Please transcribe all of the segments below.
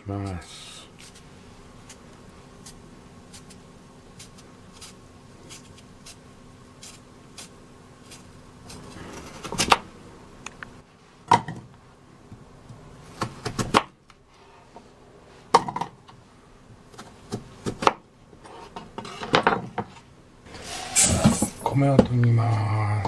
きます。米を研ぎます。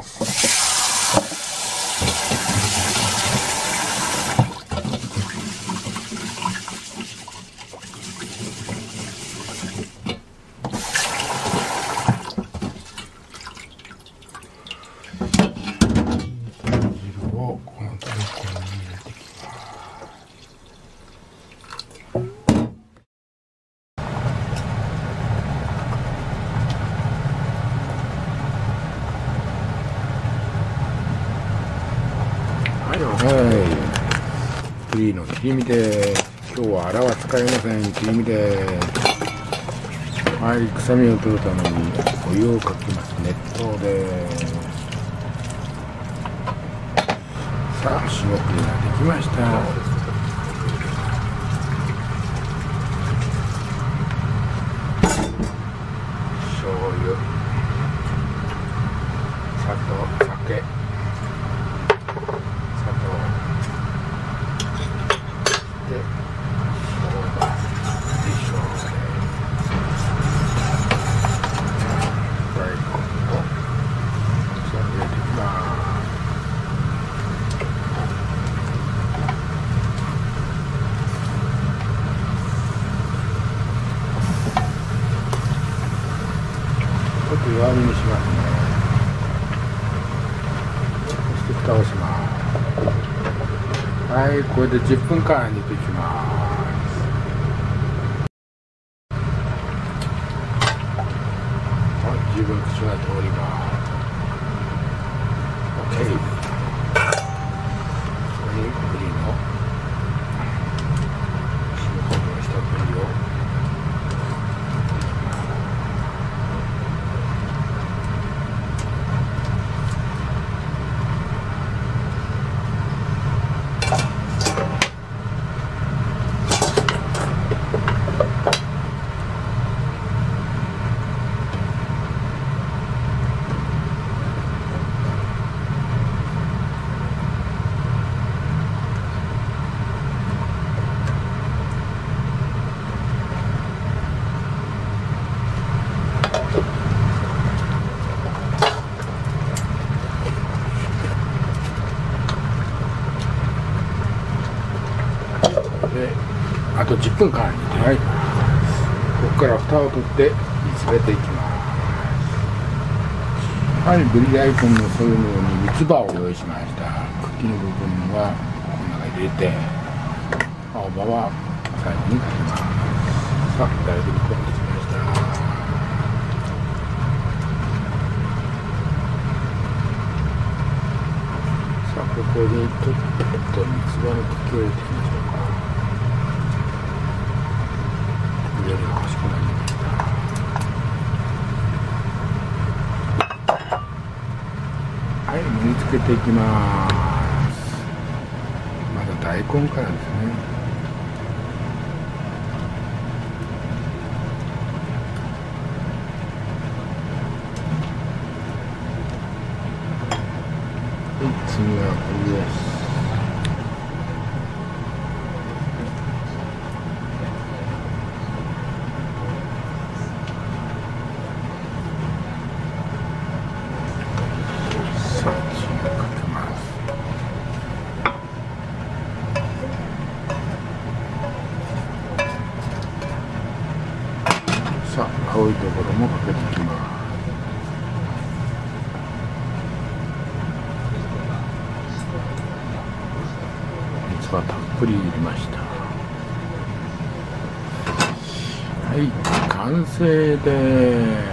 汁をこの大根に入れてきます。プリの切り身です。今日はアラは使いません。切り身です。はい、臭みを取るためにお湯をかけます。熱湯です。さあ、霜降りができました。醤油、砂糖、酒、で、生姜、でしょうね。大根を入れていきます。ちょっと弱火にしますね。そして蓋をします。はい、これで10分間煮ていきます。はい、十分口が通ります。OK。それに栗の塩昆布をした栗をあと10分間煮て、はい、ここから蓋を取って煮詰めていきます。はい、ぶり大根のそういうのに三つ葉を用意しました。茎の部分はこの中に入れて、青葉は最後にかけます。さあ、だいぶ煮込んできました。さあ、ここにちょっと三つ葉の茎を入れていきましょうか。より欲しくなりました。はい、盛り付けていきます。まず大根からですね。はい、次はこれです。さあ、青いところもかけていきます。三つ葉たっぷり入れました。はい、完成です。